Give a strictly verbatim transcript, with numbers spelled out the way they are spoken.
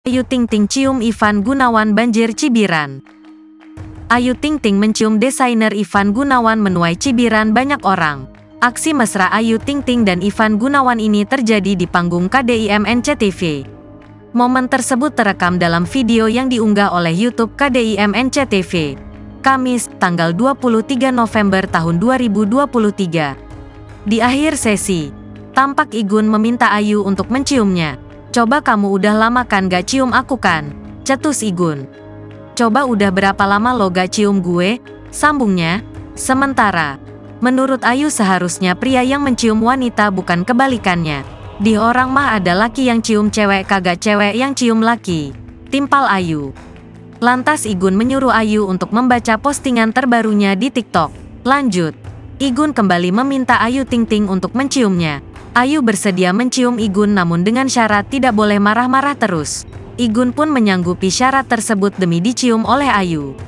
Ayu Ting Ting cium Ivan Gunawan banjir cibiran. Ayu Ting Ting mencium desainer Ivan Gunawan menuai cibiran banyak orang. Aksi mesra Ayu Ting Ting dan Ivan Gunawan ini terjadi di panggung K D I M N C T V. Momen tersebut terekam dalam video yang diunggah oleh YouTube K D I M N C T V. Kamis, tanggal dua puluh tiga November tahun dua ribu dua puluh tiga. Di akhir sesi, tampak Igun meminta Ayu untuk menciumnya. "Coba kamu udah lama kan gak cium aku kan?" cetus Igun. "Coba udah berapa lama lo gak cium gue?" sambungnya. Sementara, menurut Ayu seharusnya pria yang mencium wanita bukan kebalikannya. "Di orang mah ada laki yang cium cewek kagak cewek yang cium laki," timpal Ayu. Lantas Igun menyuruh Ayu untuk membaca postingan terbarunya di TikTok. Lanjut, Igun kembali meminta Ayu Ting Ting untuk menciumnya. Ayu bersedia mencium Igun namun dengan syarat tidak boleh marah-marah terus. Igun pun menyanggupi syarat tersebut demi dicium oleh Ayu.